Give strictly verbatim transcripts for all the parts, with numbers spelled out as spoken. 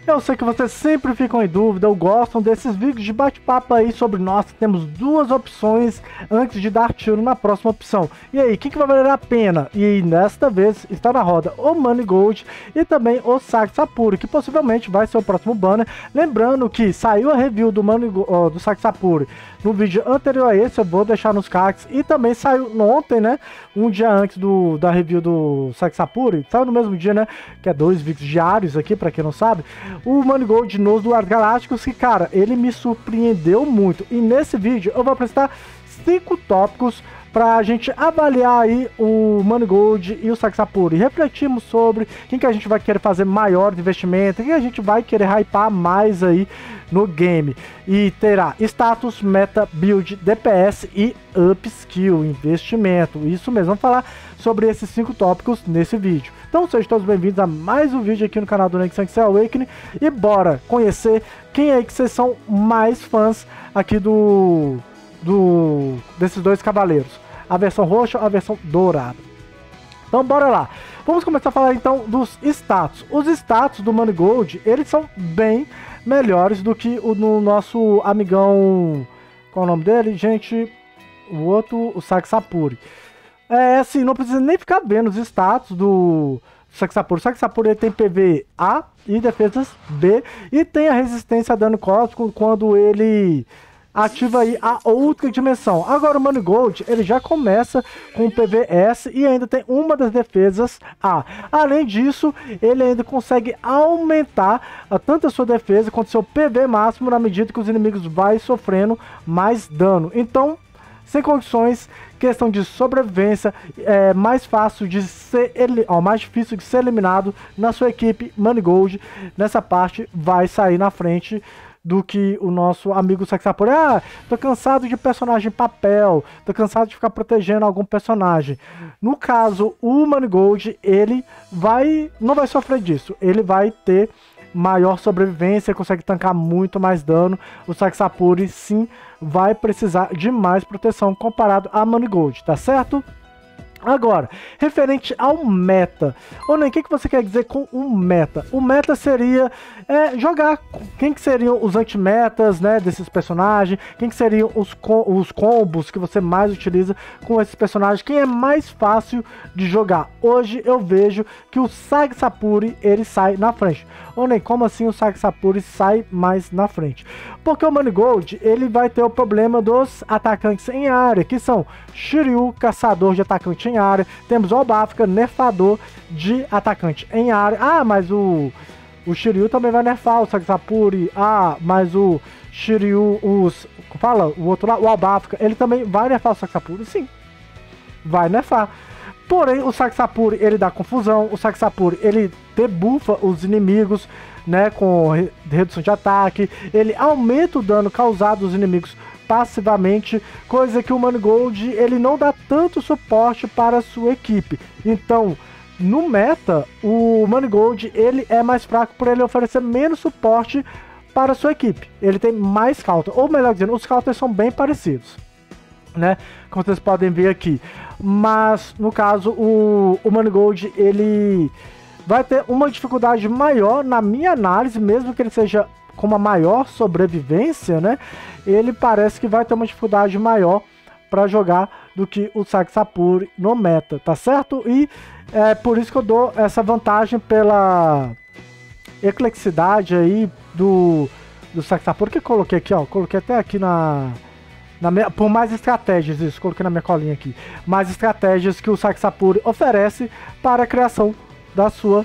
Eu sei que vocês sempre ficam em dúvida ou gostam desses vídeos de bate-papo aí sobre nós. Temos duas opções antes de dar tiro na próxima opção. E aí, o que, que vai valer a pena? E desta vez está na roda o Money Gold e também o Saque Sapuri, que possivelmente vai ser o próximo banner. Lembrando que saiu a review do, Money Go do Saque Sapuri no vídeo anterior a esse, eu vou deixar nos cards. E também saiu ontem, né? Um dia antes do, da review do Saque Sapuri. Saiu no mesmo dia, né? Que é dois vídeos diários aqui, pra quem não sabe. O Money Gold nos Duares Galácticos, que, cara, ele me surpreendeu muito. E nesse vídeo eu vou apresentar cinco tópicos pra gente avaliar aí o Money Gold e o Saque Sapuri. Refletimos sobre quem que a gente vai querer fazer maior investimento, quem a gente vai querer hypar mais aí no game. E terá status, meta, build, D P S e upskill, investimento. Isso mesmo, vamos falar sobre esses cinco tópicos nesse vídeo. Então sejam todos bem-vindos a mais um vídeo aqui no canal do Next Awakening. E bora conhecer quem é que vocês são mais fãs aqui do... Do, desses dois cavaleiros, a versão roxa ou a versão dourada. Então bora lá, vamos começar a falar então dos status. Os status do Money Gold, eles são bem melhores do que o no nosso amigão, qual é o nome dele, gente? O outro, o Saque Sapuri. É assim, não precisa nem ficar vendo os status do Saque Sapuri. O Saque Sapuri ele tem P V A e defesas B, e tem a resistência a dano cósmico quando ele ativa aí a outra dimensão. Agora o Money Gold, ele já começa com P V S e ainda tem uma das defesas A. Além disso, ele ainda consegue aumentar a, tanto a sua defesa quanto seu P V máximo na medida que os inimigos vai sofrendo mais dano. Então, sem condições, questão de sobrevivência, é mais fácil de ser, ó, mais difícil de ser eliminado na sua equipe. Money Gold, nessa parte, vai sair na frente do que o nosso amigo Saque Sapuri. Ah, tô cansado de personagem papel, tô cansado de ficar protegendo algum personagem. No caso, o Money Gold, ele vai, não vai sofrer disso, ele vai ter maior sobrevivência, consegue tancar muito mais dano. O Saque Sapuri, sim, vai precisar de mais proteção comparado a Money Gold, tá certo? Agora, referente ao meta, ou nem, o que, que você quer dizer com um meta? O meta seria é, jogar, quem que seriam os antimetas, né, desses personagens, quem que seriam os, com, os combos que você mais utiliza com esses personagens, quem é mais fácil de jogar. Hoje eu vejo que o Saque Sapuri, ele sai na frente. Ou nem, como assim o Saque Sapuri sai mais na frente? Porque o Money Gold, ele vai ter o problema dos atacantes em área, que são Shiryu, caçador de atacante em área, temos o Obafka, nerfador de atacante em área. Ah, mas o, o Shiryu também vai nerfar o Saque Sapuri. Ah, mas o Shiryu, os, fala, o outro lá, o Obafka, ele também vai nerfar o Saque Sapuri? Sim, vai nerfar. Porém, o Saque Sapuri, ele dá confusão, o Saque Sapuri, ele debuffa os inimigos, né, com redução de ataque, ele aumenta o dano causado aos inimigos passivamente, coisa que o Money Gold, ele não dá tanto suporte para a sua equipe. Então, no meta, o Money Gold, ele é mais fraco por ele oferecer menos suporte para a sua equipe. Ele tem mais counter, ou melhor dizendo, os counters são bem parecidos, né, como vocês podem ver aqui. Mas, no caso, o, o Money Gold, ele vai ter uma dificuldade maior, na minha análise, mesmo que ele seja com uma maior sobrevivência, né, ele parece que vai ter uma dificuldade maior para jogar do que o Saque Sapuri no meta, tá certo? E é por isso que eu dou essa vantagem pela ecleticidade aí do, do Saque Sapuri, que eu coloquei aqui, ó, coloquei até aqui na... Na minha, por mais estratégias, isso, coloquei na minha colinha aqui, mais estratégias que o Saque Sapuri oferece para a criação da sua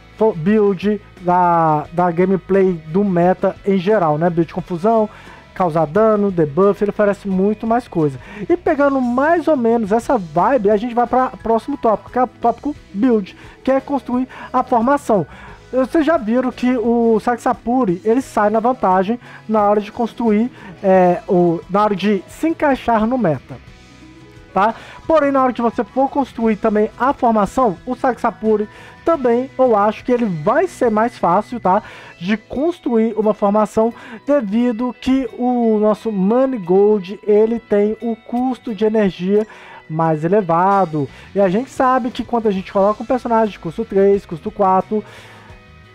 build, da, da gameplay do meta em geral, né? Build de confusão, causar dano, debuff, ele oferece muito mais coisa. E pegando mais ou menos essa vibe, a gente vai para o próximo tópico, que é o tópico build, que é construir a formação. Vocês já viram que o Saque Sapuri, ele sai na vantagem na hora de construir, é, o, na hora de se encaixar no meta, tá? Porém, na hora que você for construir também a formação, o Saque Sapuri também, eu acho que ele vai ser mais fácil, tá, de construir uma formação, devido que o nosso Money Gold, ele tem o custo de energia mais elevado. E a gente sabe que quando a gente coloca um personagem de custo três, custo quatro...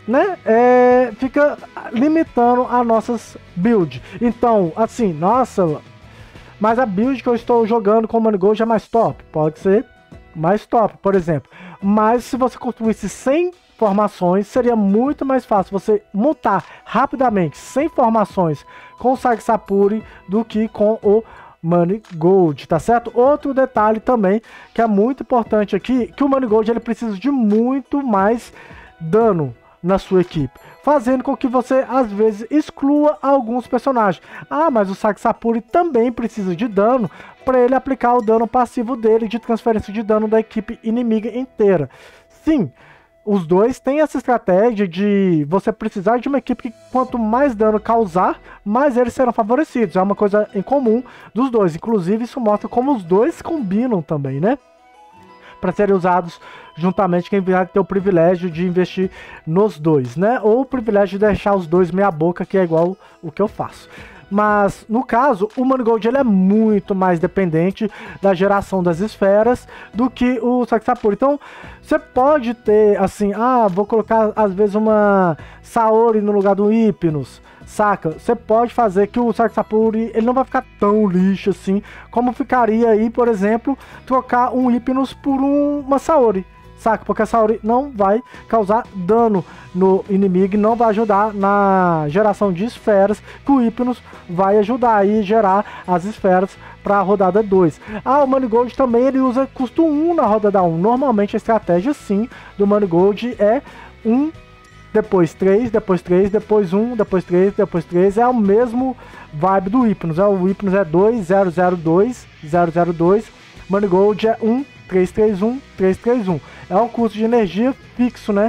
né, é, fica limitando as nossas builds. Então, assim, nossa, mas a build que eu estou jogando com o Manigold é mais top. Pode ser mais top, por exemplo. Mas se você construísse cem formações, seria muito mais fácil você montar rapidamente cem formações com o Saxapuri do que com o Manigold, tá certo? Outro detalhe também que é muito importante aqui, que o Manigold ele precisa de muito mais dano na sua equipe, fazendo com que você às vezes exclua alguns personagens. Ah, mas o Saxapuri também precisa de dano para ele aplicar o dano passivo dele de transferência de dano da equipe inimiga inteira. Sim, os dois têm essa estratégia de você precisar de uma equipe que quanto mais dano causar, mais eles serão favorecidos. É uma coisa em comum dos dois. Inclusive isso mostra como os dois combinam também, né? Para serem usados juntamente, quem vai ter o privilégio de investir nos dois, né? Ou o privilégio de deixar os dois meia boca, que é igual o que eu faço. Mas, no caso, o Manigold ele é muito mais dependente da geração das esferas do que o Saxapuri. Então, você pode ter, assim, ah, vou colocar, às vezes, uma Saori no lugar do Hypnos, saca? Você pode fazer que o Saxapuri, ele não vai ficar tão lixo assim, como ficaria aí, por exemplo, trocar um Hypnos por um, uma Saori. Saca? Porque a Saori não vai causar dano no inimigo e não vai ajudar na geração de esferas, que o Hypnos vai ajudar aí a gerar as esferas para a rodada dois. Ah, o Manigold também ele usa custo um na rodada um. Normalmente a estratégia sim do Manigold é um, depois três, depois três, depois um, depois três, depois três. É o mesmo vibe do Hypnos. É, o Hypnos é dois, zero, zero, dois, zero, zero, dois. Manigold é um, três, três, um, três, três, um. É um custo de energia fixo, né,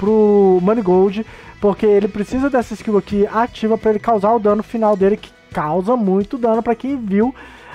pro Manigold, porque ele precisa dessa skill aqui ativa para ele causar o dano final dele, que causa muito dano. Para quem viu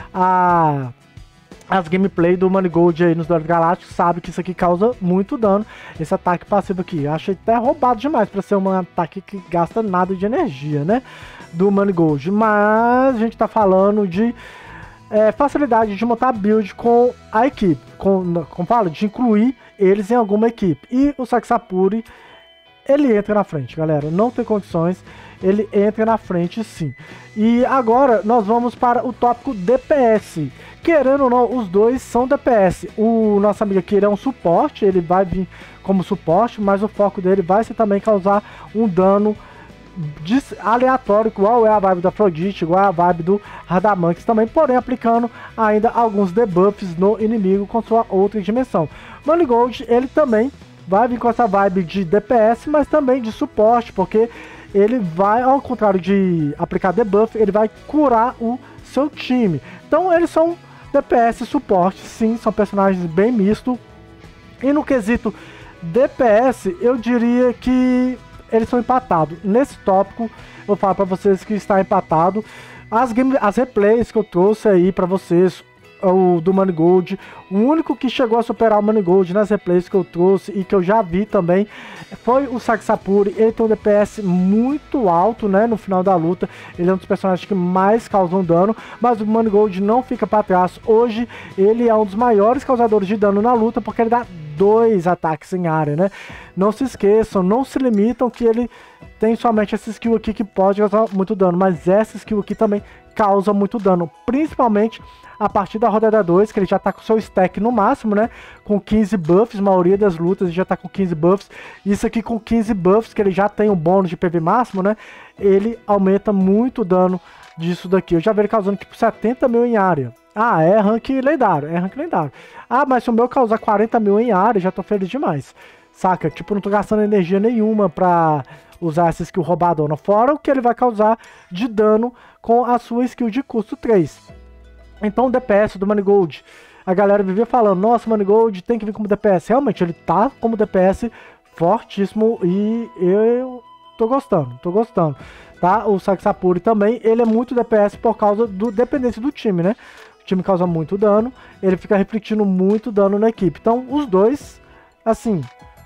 a, as gameplay do Manigold aí nos Duelos Galácticos, sabe que isso aqui causa muito dano, esse ataque passivo aqui. Eu achei até roubado demais para ser um ataque que gasta nada de energia, né, do Manigold. Mas a gente tá falando de É, facilidade de montar build com a equipe, com, como fala, de incluir eles em alguma equipe. E o Saxapuri, ele entra na frente, galera, não tem condições, ele entra na frente sim. E agora nós vamos para o tópico D P S. Querendo ou não, os dois são D P S. O nosso amigo aqui ele é um suporte, ele vai vir como suporte, mas o foco dele vai ser também causar um dano aleatório, igual é a vibe da Afrodite, igual é a vibe do Radamanthus também, porém aplicando ainda alguns debuffs no inimigo com sua outra dimensão. Manigold, ele também vai vir com essa vibe de D P S, mas também de suporte, porque ele vai, ao contrário de aplicar debuff, ele vai curar o seu time. Então eles são D P S suporte, sim, são personagens bem mistos. E no quesito D P S, eu diria que eles são empatados. Nesse tópico, eu falo para vocês que está empatado. As, game, as replays que eu trouxe aí para vocês, o do Manigold, o único que chegou a superar o Manigold nas replays que eu trouxe e que eu já vi também foi o Saxapuri. Ele tem um D P S muito alto, né, no final da luta. Ele é um dos personagens que mais causam dano, mas o Manigold não fica para trás. Hoje ele é um dos maiores causadores de dano na luta, porque ele dá dois ataques em área, né? Não se esqueçam, não se limitam que ele tem somente essa skill aqui que pode causar muito dano, mas essa skill aqui também causa muito dano, principalmente a partir da rodada dois, que ele já tá com seu stack no máximo, né? Com quinze buffs, a maioria das lutas ele já tá com quinze buffs. Isso aqui com quinze buffs, que ele já tem um bônus de P V máximo, né? Ele aumenta muito o dano disso daqui. Eu já vi ele causando tipo setenta mil em área. Ah, é rank lendário, é rank lendário. Ah, mas se o meu causar quarenta mil em área, já tô feliz demais. Saca? Tipo, não tô gastando energia nenhuma pra usar essa skill roubadona. Fora o que ele vai causar de dano com a sua skill de custo três. Então o D P S do Manigold, a galera vivia falando, nossa, Manigold tem que vir como D P S. Realmente, ele tá como D P S fortíssimo e eu tô gostando, tô gostando. Tá? O Saxapuri também, ele é muito D P S por causa do dependência do time, né? O time causa muito dano, ele fica refletindo muito dano na equipe. Então, os dois, assim,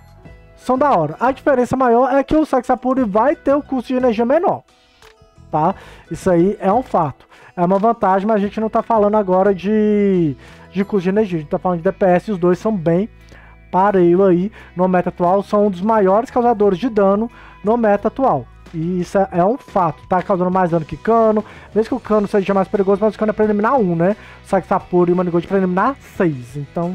são da hora. A diferença maior é que o Saxapuri vai ter o custo de energia menor, tá? Isso aí é um fato. É uma vantagem, mas a gente não tá falando agora de, de custo de energia. A gente tá falando de D P S e os dois são bem pareio aí no meta atual, são um dos maiores causadores de dano no meta atual. E isso é, é um fato, tá causando mais dano que Cano, mesmo que o Cano seja mais perigoso, mas o Cano é pra eliminar um, né? O Saque Sapuri e o Manigold pra eliminar seis, então...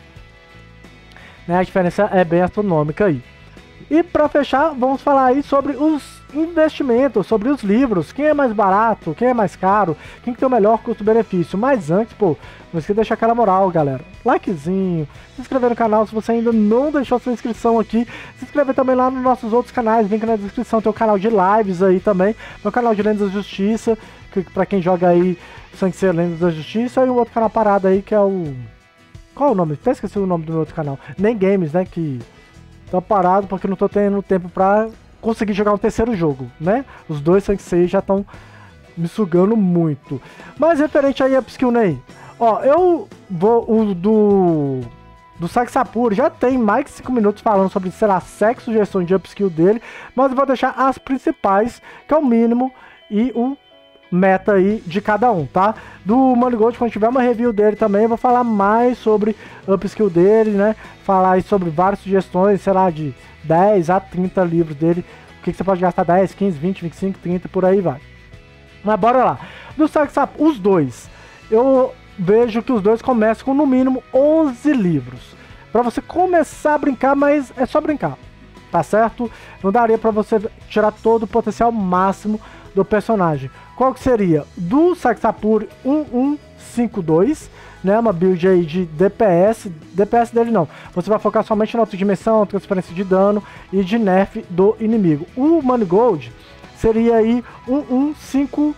né, a diferença é bem astronômica aí. E para fechar, vamos falar aí sobre os investimentos, sobre os livros, quem é mais barato, quem é mais caro, quem que tem o melhor custo-benefício. Mas antes, pô, não esqueça de deixar aquela moral, galera. Likezinho, se inscrever no canal se você ainda não deixou sua inscrição aqui, se inscrever também lá nos nossos outros canais, link na descrição, tem o canal de lives aí também, meu canal de Lendas da Justiça, que para quem joga aí Sangue Ser Lendas da Justiça, e o outro canal parado aí que é o... qual é o nome? Até esqueci o nome do meu outro canal. Nem Games, né, que... tô parado porque não tô tendo tempo pra conseguir jogar um terceiro jogo, né? Os dois Sansei já estão me sugando muito. Mas referente aí a Upskill Ney, ó, eu vou... o do... do Saque Sapuri já tem mais de cinco minutos falando sobre, sei lá, sete sugestões de Upskill dele, mas eu vou deixar as principais, que é o mínimo, e o meta aí de cada um, tá? Do Manigold, quando tiver uma review dele também, eu vou falar mais sobre upskill dele, né? Falar aí sobre várias sugestões, sei lá, de dez a trinta livros dele. O que, que você pode gastar? dez, quinze, vinte, vinte e cinco, trinta, por aí vai. Mas bora lá. Do Saque Sapuri, os dois, eu vejo que os dois começam com no mínimo onze livros. Pra você começar a brincar, mas é só brincar, tá certo? Não daria pra você tirar todo o potencial máximo do personagem. Qual que seria? Do Saque Sapuri um um cinco dois, né? Uma build aí de D P S. D P S dele não. Você vai focar somente na outra dimensão, transferência de dano e de nerf do inimigo. O Manigold seria aí um um cinco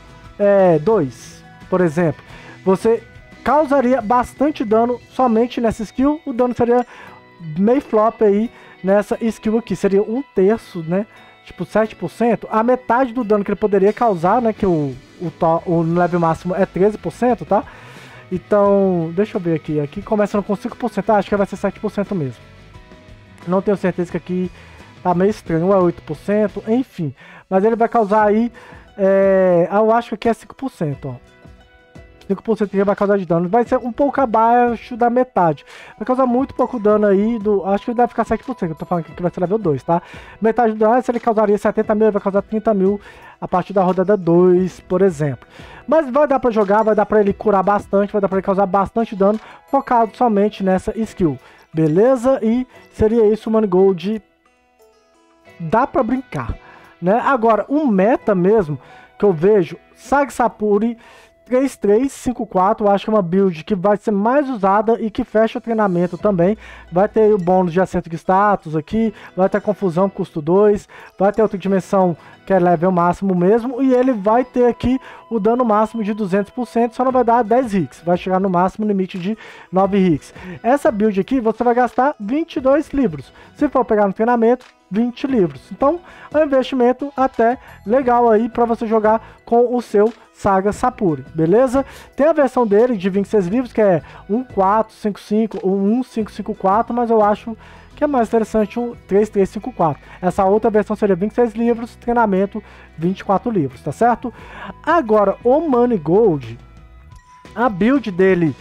dois, por exemplo. Você causaria bastante dano somente nessa skill. O dano seria meio flop aí nessa skill aqui. Seria um terço, né? Tipo sete por cento, a metade do dano que ele poderia causar, né, que o, o, o level máximo é treze por cento, tá? Então, deixa eu ver aqui, aqui começando com cinco por cento, ah, acho que vai ser sete por cento mesmo. Não tenho certeza que aqui tá meio estranho, ou é oito por cento, enfim. Mas ele vai causar aí, é, eu acho que aqui é cinco por cento, ó. cinco por cento que vai causar de dano, vai ser um pouco abaixo da metade. Vai causar muito pouco dano aí, do, acho que ele deve ficar sete por cento, eu tô falando que vai ser level dois, tá? Metade do dano, se ele causaria setenta mil, ele vai causar trinta mil a partir da rodada dois, por exemplo. Mas vai dar pra jogar, vai dar pra ele curar bastante, vai dar pra ele causar bastante dano, focado somente nessa skill, beleza? E seria isso o Manigold, dá pra brincar, né? Agora, um meta mesmo, que eu vejo, Saque Sapuri três três cinco quatro, eu acho que é uma build que vai ser mais usada e que fecha o treinamento também. Vai ter o bônus de acerto de status aqui, vai ter confusão custo dois, vai ter outra dimensão que é level máximo mesmo, e ele vai ter aqui o dano máximo de duzentos por cento, só não vai dar dez hits, vai chegar no máximo limite de nove hits. Essa build aqui você vai gastar vinte e dois livros, se for pegar no treinamento, vinte livros. Então é um investimento até legal aí para você jogar com o seu Saga Sapuri, beleza? Tem a versão dele de vinte e seis livros, que é um quatro cinco cinco ou um cinco cinco quatro, mas eu acho que é mais interessante um três três cinco quatro. Essa outra versão seria vinte e seis livros, treinamento vinte e quatro livros, tá certo? Agora, o Manigold, a build dele,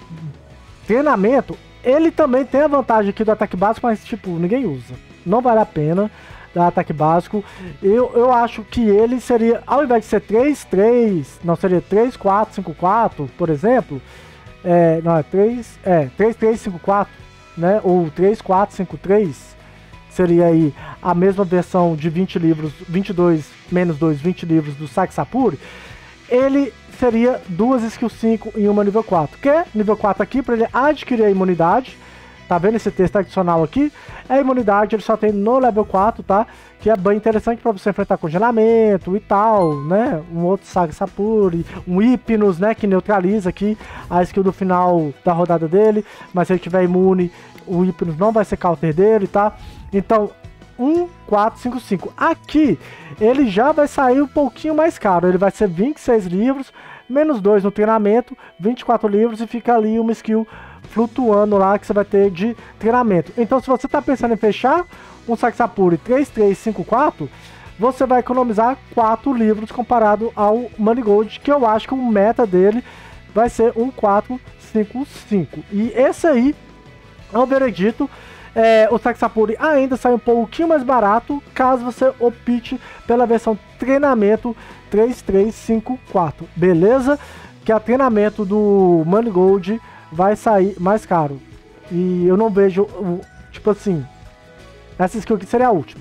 treinamento, ele também tem a vantagem aqui do ataque básico, mas tipo, ninguém usa. Não vale a pena dar ataque básico. Eu, eu acho que ele seria, ao invés de ser três três, não, seria três quatro cinco quatro, por exemplo. É, não, é três, é, três três cinco quatro, né? Ou três quatro cinco três. Seria aí a mesma versão de vinte livros, vinte e dois menos dois, vinte livros do Saque Sapuri. Ele seria duas skill cinco e uma nível quatro. Que é nível quatro aqui para ele adquirir a imunidade. Tá vendo esse texto adicional aqui? A imunidade ele só tem no level quatro, tá? Que é bem interessante para você enfrentar congelamento e tal, né? Um outro Saque Sapuri, um Hypnos, né? Que neutraliza aqui a skill do final da rodada dele. Mas se ele tiver imune, o Hypnos não vai ser counter dele, tá? Então, um quatro cinco cinco. Aqui, ele já vai sair um pouquinho mais caro. Ele vai ser vinte e seis livros, menos dois no treinamento, vinte e quatro livros e fica ali uma skill flutuando lá que você vai ter de treinamento. Então, se você está pensando em fechar um Saque Sapuri três três cinco quatro, você vai economizar quatro livros comparado ao Manigold, que eu acho que o meta dele vai ser um quatro cinco cinco. E esse aí é o veredito. É, o Saxapuri ainda sai um pouquinho mais barato caso você opte pela versão treinamento três três cinco quatro, beleza? Que a treinamento do Money Gold vai sair mais caro. E eu não vejo, tipo assim, essa skill aqui seria a última,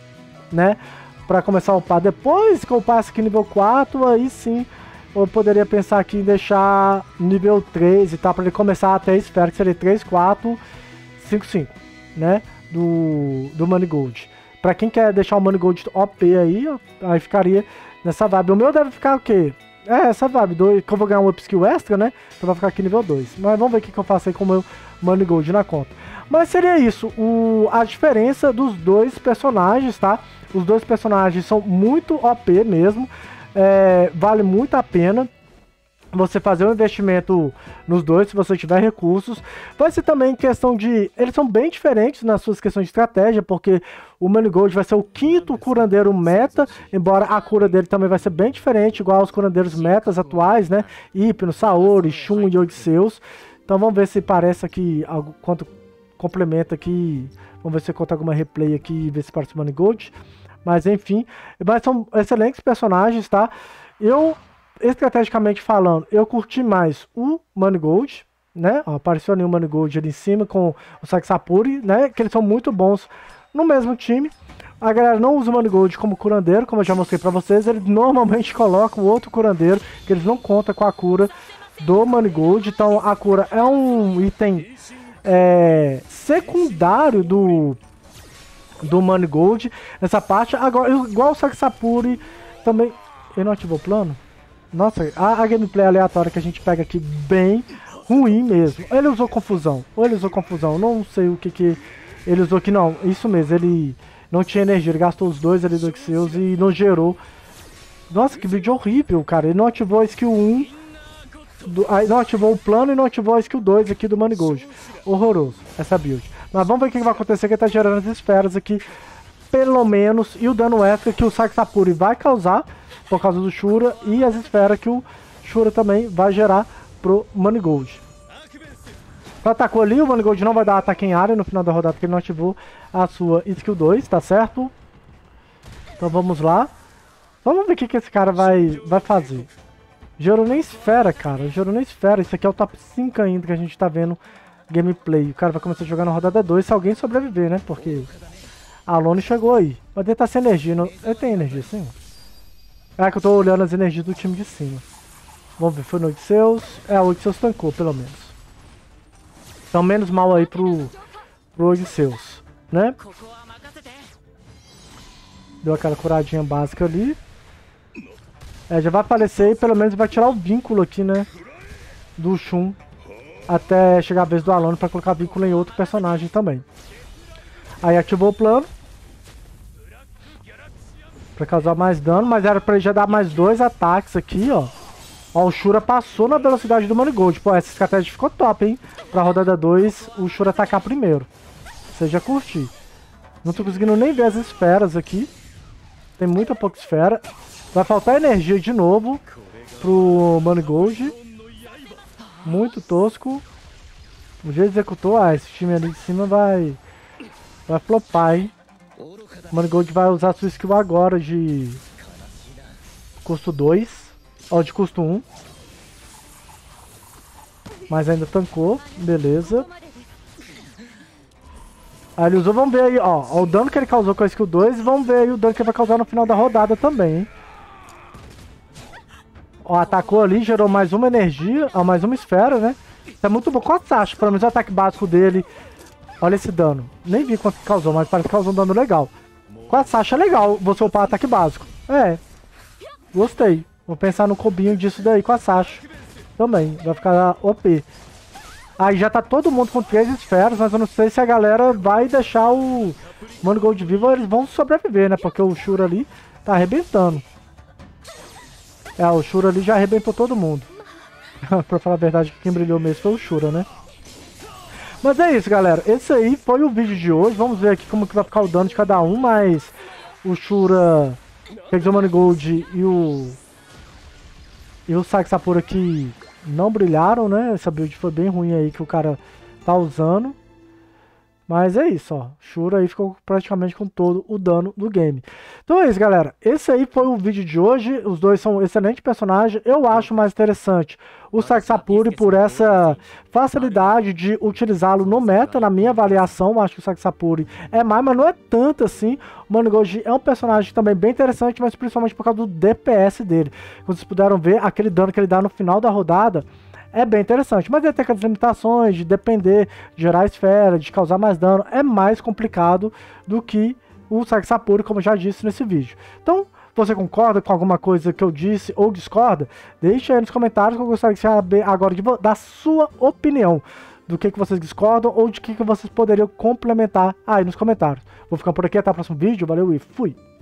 né? Pra começar a upar depois que eu passe aqui nível quatro, aí sim eu poderia pensar aqui em deixar nível três e tal, pra ele começar até a esfera, que seria três, quatro, cinco, cinco, né? Do, do Money Gold. Pra quem quer deixar o Money Gold O P aí, aí ficaria nessa vibe. O meu deve ficar o quê? É, essa vibe, dois, que eu vou ganhar um up skill extra, né? Então vai ficar aqui nível dois. Mas vamos ver o que, que eu faço aí com o meu Money Gold na conta. Mas seria isso, o, a diferença dos dois personagens, tá? Os dois personagens são muito O P mesmo. É, vale muito a pena você fazer um investimento nos dois, se você tiver recursos. Vai ser também questão de... Eles são bem diferentes nas suas questões de estratégia, porque o Money Gold vai ser o quinto curandeiro meta, embora a cura dele também vai ser bem diferente, igual aos curandeiros metas atuais, né? Hypno, Saori, Shun e Odisseus. Então vamos ver se parece aqui, algo, quanto complementa aqui. Vamos ver se eu conto alguma replay aqui e ver se parece o Money Gold. Mas enfim, mas são excelentes personagens, tá? Eu... Estrategicamente falando, eu curti mais o Money Gold, né? Ó, apareceu ali o Money Gold ali em cima com o Saxapuri, né? Que eles são muito bons no mesmo time. A galera não usa o Money Gold como curandeiro, como eu já mostrei pra vocês. Eles normalmente colocam outro curandeiro, que eles não contam com a cura do Money Gold. Então a cura é um item é, secundário do, do Money Gold nessa parte. Agora, igual o Saxapuri também... Ele não ativou o plano? Nossa, a, a gameplay aleatória que a gente pega aqui bem ruim mesmo. Ele usou confusão, ou ele usou confusão, não sei o que que ele usou aqui, não. Isso mesmo, ele não tinha energia, ele gastou os dois ali do Xeus e não gerou. Nossa, que vídeo horrível, cara. Ele não ativou a skill um, do, aí não ativou o plano e não ativou a skill dois aqui do Money Gold. Horroroso, essa build. Mas vamos ver o que vai acontecer, que ele tá gerando as esferas aqui, pelo menos, e o dano extra que o Saxapuri vai causar por causa do Shura, e as esferas que o Shura também vai gerar pro Money Gold. Atacou ali, o Money Gold não vai dar ataque em área no final da rodada, porque ele não ativou a sua skill dois, tá certo? Então vamos lá. Vamos ver o que, que esse cara vai, vai fazer. Gerou nem esfera, cara, gerou nem esfera. Isso aqui é o top cinco ainda que a gente tá vendo gameplay. O cara vai começar a jogar na rodada dois se alguém sobreviver, né? Porque a Lone chegou aí. Mas ele tá sem energia, não... ele tem energia sim? É que eu tô olhando as energias do time de cima. Vamos ver, foi no Odisseus. É, o Odisseus tancou, pelo menos. Então menos mal aí pro, pro Odisseus, né? Deu aquela curadinha básica ali. É, já vai aparecer e pelo menos vai tirar o vínculo aqui, né? Do Shun. Até chegar a vez do Alone pra colocar vínculo em outro personagem também. Aí ativou o plano. Pra causar mais dano, mas era pra ele já dar mais dois ataques aqui, ó. Ó, o Shura passou na velocidade do Money Gold. Pô, essa estratégia ficou top, hein? Pra rodada dois, o Shura atacar primeiro. Você já curtiu. Não tô conseguindo nem ver as esferas aqui. Tem muita pouca esfera. Vai faltar energia de novo pro Money Gold. Muito tosco. O jeito executou, ah, esse time ali de cima vai... Vai flopar, hein? O Money Gold vai usar sua skill agora de custo dois, ou de custo um. Mas ainda tancou, beleza. Aí ele usou, vamos ver aí, ó, ó, o dano que ele causou com a skill dois, e vamos ver aí o dano que ele vai causar no final da rodada também, hein? Ó, atacou ali, gerou mais uma energia, ó, mais uma esfera, né? Isso é muito bom com a Sasha, pelo menos o ataque básico dele. Olha esse dano, nem vi quanto causou, mas parece que causou um dano legal. Com a Sasha é legal você upar ataque básico. É. Gostei. Vou pensar no cobinho disso daí com a Sasha. Também. Vai ficar O P. Aí já tá todo mundo com três esferas, mas eu não sei se a galera vai deixar o Money Gold vivo ou eles vão sobreviver, né? Porque o Shura ali tá arrebentando. É, o Shura ali já arrebentou todo mundo. Pra falar a verdade, quem brilhou mesmo foi o Shura, né? Mas é isso, galera. Esse aí foi o vídeo de hoje. Vamos ver aqui como que vai ficar o dano de cada um, mas o Shura, o Money Gold e o e o Saxapuri aqui não brilharam, né? Essa build foi bem ruim aí que o cara tá usando. Mas é isso, ó. Shura aí ficou praticamente com todo o dano do game. Então é isso, galera. Esse aí foi o vídeo de hoje. Os dois são excelentes personagens. Eu acho mais interessante o Saxapuri por essa facilidade de utilizá-lo no meta, na minha avaliação. Acho que o Saxapuri é mais, mas não é tanto assim. O Manogoji é um personagem também bem interessante, mas principalmente por causa do D P S dele. Como vocês puderam ver, aquele dano que ele dá no final da rodada é bem interessante, mas ele tem aquelas limitações de depender, de gerar esfera, de causar mais dano. É mais complicado do que o Saxapuri, como eu já disse nesse vídeo. Então, você concorda com alguma coisa que eu disse ou discorda? Deixa aí nos comentários que eu gostaria de saber agora de, da sua opinião. Do que, que vocês discordam ou de que, que vocês poderiam complementar aí nos comentários. Vou ficar por aqui, até o próximo vídeo. Valeu e fui!